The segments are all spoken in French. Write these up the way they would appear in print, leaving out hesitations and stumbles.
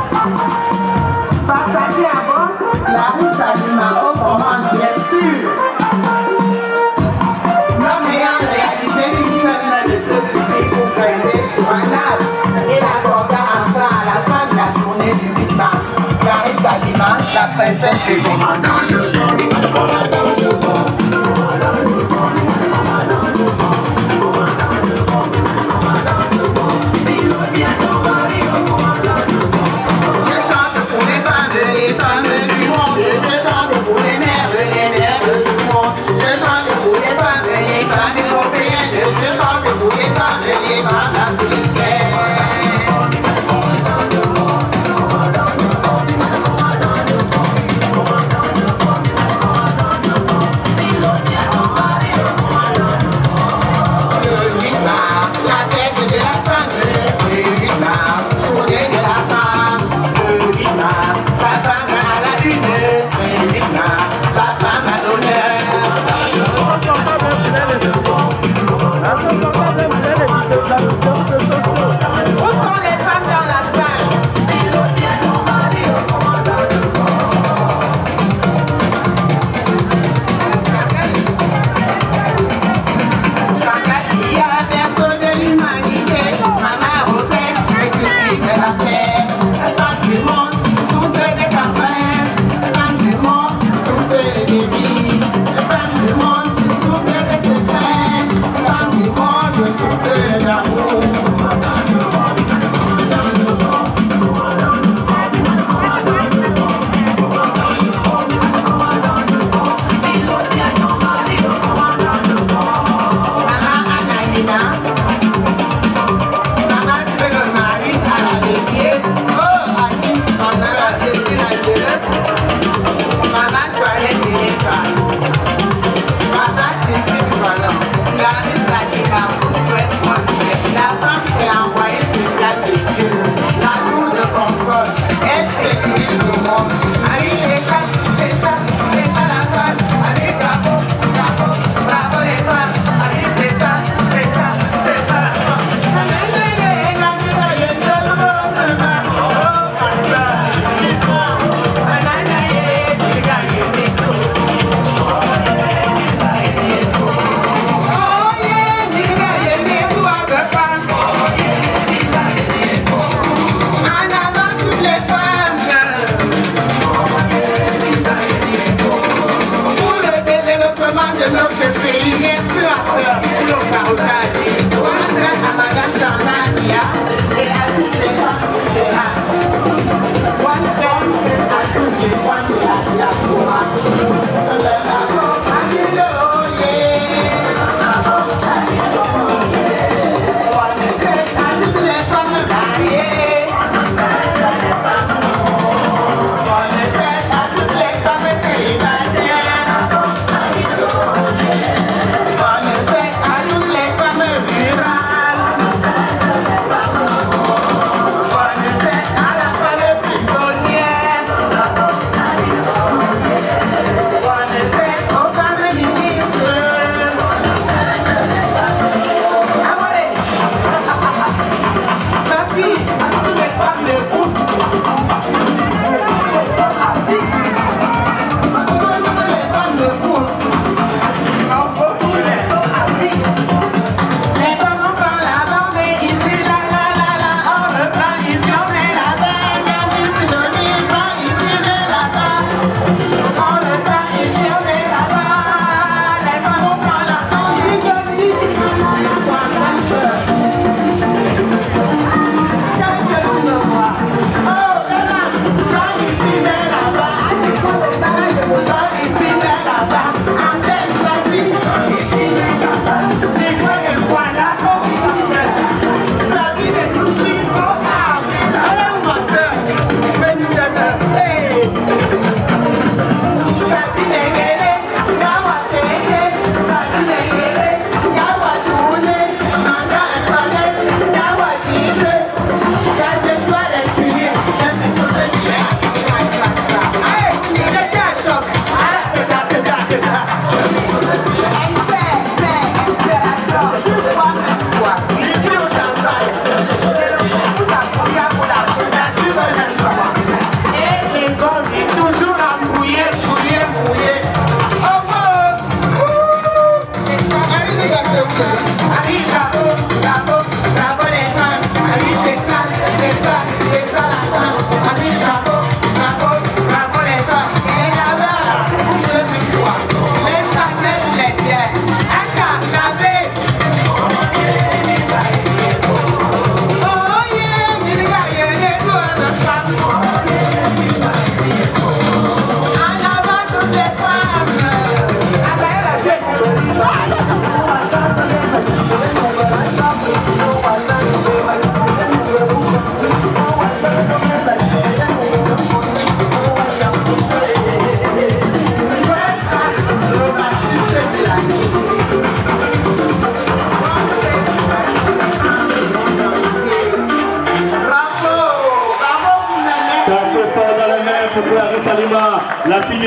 Passager à bord, Clarisse Alima aux commandes, bien sûr. L'homme ayant réalisé une seule de deux suffit pour grimper sur un arbre et l'accorda enfin à la fin de la journée du 8 mars. Clarisse Alima, la princesse des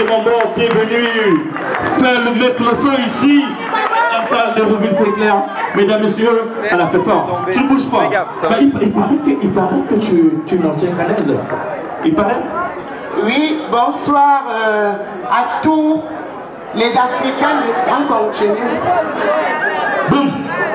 de Montbord qui est venu mettre le feu ici. Dans la salle de Rouville, c'est clair. Mesdames, messieurs, elle a fait fort. Tu ne bouges pas. Bah, il paraît que tu es une ancienne canaise. Il paraît? Oui, bonsoir à tous les Africains du grand continent. Boum.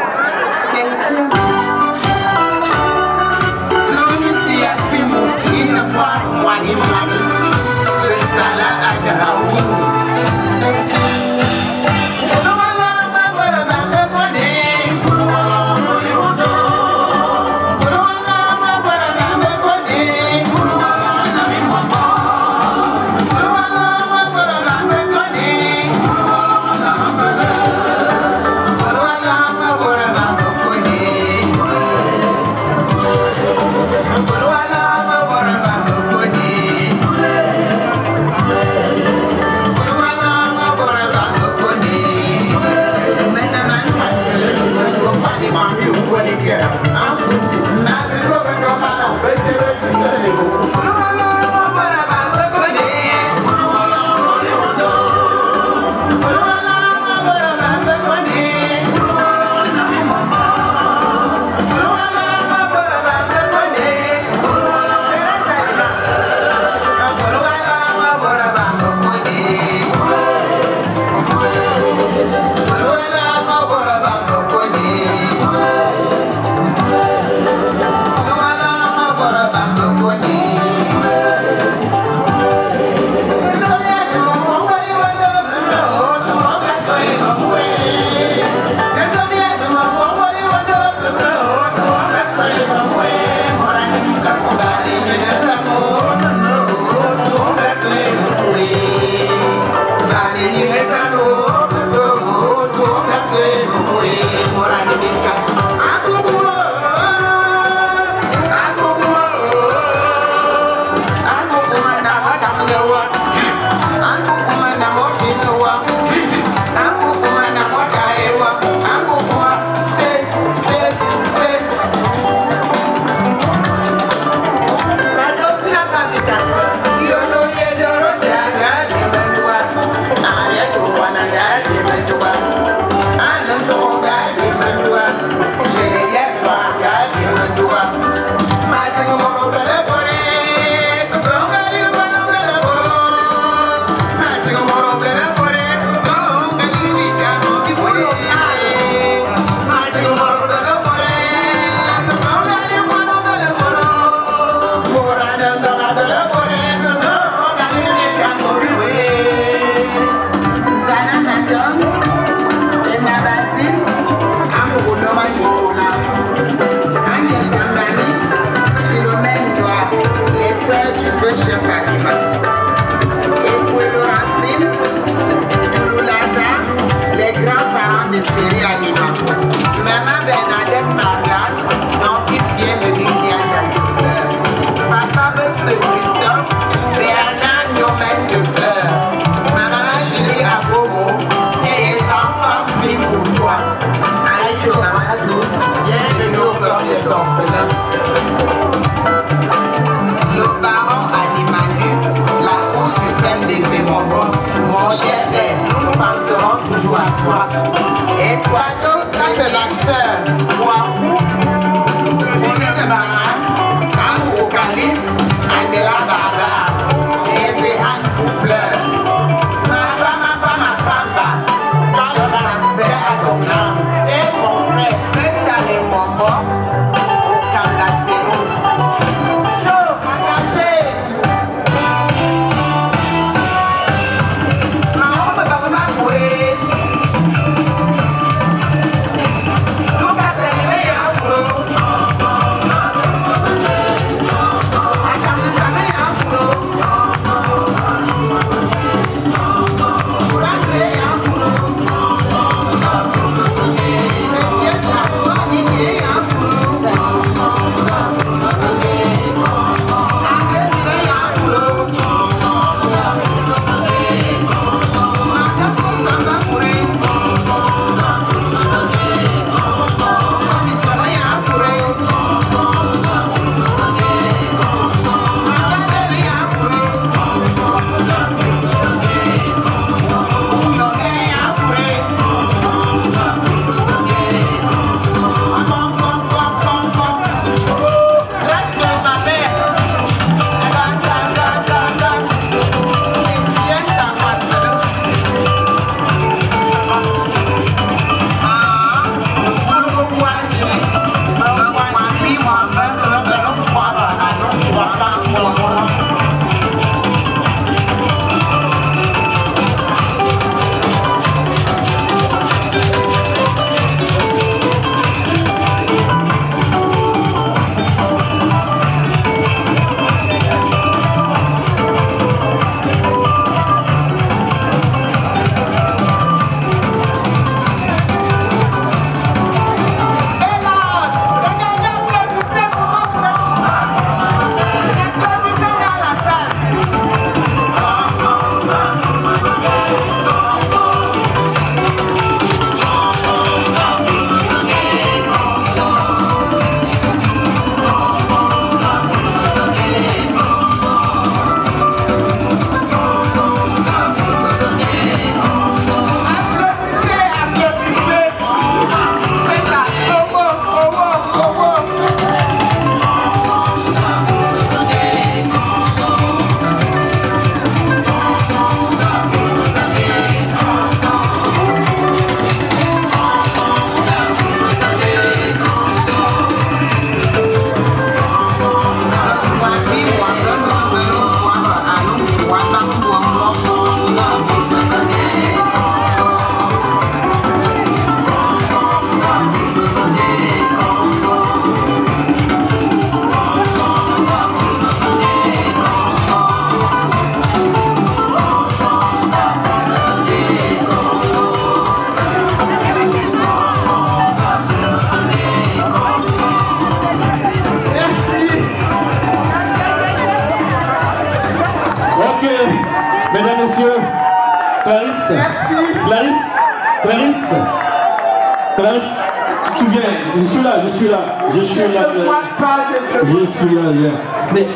Et toi, ça c'est l'acteur. Wakou, Bonnet Baran, Am Ocalis, Angela Baba, et c'est Anne vous pleure. Ma femme, quand on a un père à ton âme, et mon frère, faites aller mon bord, au Kangacero. Chaud, engagé. Non, on ne peut pas courir. Lucas, Clarisse, tu viens, je suis là. Je suis là. Mais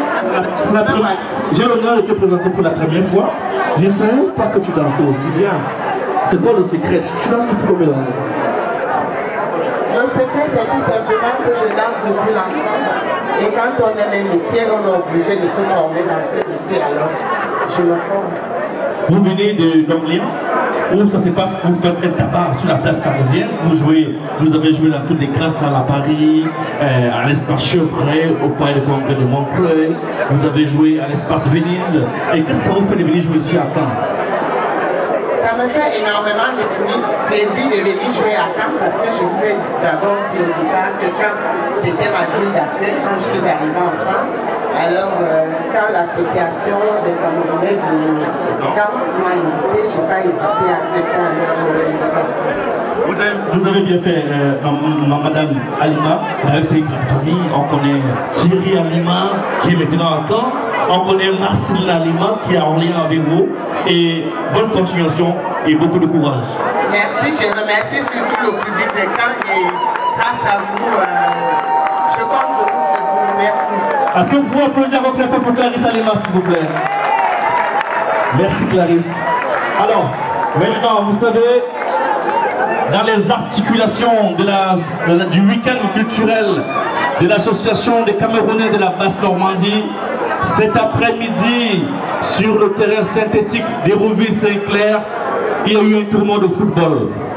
j'ai l'honneur de te présenter pour la première fois. Je ne savais pas que tu dansais aussi bien. C'est quoi le secret? Tu danses depuis combien d'années? Le secret, c'est tout simplement que je danse depuis l'enfance. Et quand on aime un métier, on est obligé de se former dans ce métier. Alors, je me forme. Vous venez d'Anglais, où ça se passe, vous faites un tabac sur la place parisienne, vous avez joué dans toutes les grandes salles à Paris, à l'espace Chevreuil, au Palais de Congrès de Montreuil, vous avez joué à l'espace Venise. Et qu'est-ce que ça vous fait de venir jouer ici à Caen? Ça me fait énormément de plaisir de venir jouer à Caen parce que je vous ai d'abord dit au départ que Caen, c'était ma ville d'accueil quand je suis arrivée en France. Alors, quand l'association des Camerounais de Caen m'a invité, je n'ai pas hésité à accepter l'invitation. Vous avez bien fait, Madame Alima, c'est une grande famille. On connaît Thierry Alima, qui est maintenant à Caen. On connaît Marcel Alima, qui est en lien avec vous. Et bonne continuation et beaucoup de courage. Merci, je remercie surtout le public de Caen et grâce à vous, je compte beaucoup sur vous. Merci. Est-ce que vous pouvez applaudir votre clap pour Clarisse Alima, s'il vous plaît? Merci Clarisse. Alors, maintenant, vous savez, dans les articulations du week-end culturel de l'association des Camerounais de la Basse-Normandie, cet après-midi, sur le terrain synthétique d'Hérouville-Saint-Clair, il y a eu un tournoi de football.